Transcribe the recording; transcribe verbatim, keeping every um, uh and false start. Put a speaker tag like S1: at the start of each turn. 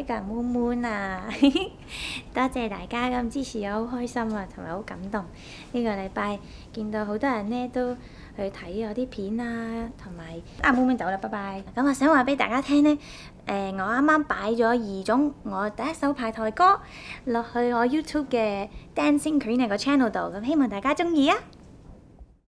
S1: 㗎 Moon Moon 啊，多謝大家咁支持我，好開心啊，同埋好感動。呢、這個禮拜見到好多人咧都去睇我啲片啊，同埋啊 Moon Moon 走啦，拜拜。咁我想話俾大家聽咧，誒、呃、我啱啱擺咗二種我第一首排台歌落去我 YouTube 嘅 Dancing Queen 個 channel 度，咁希望大家中意啊！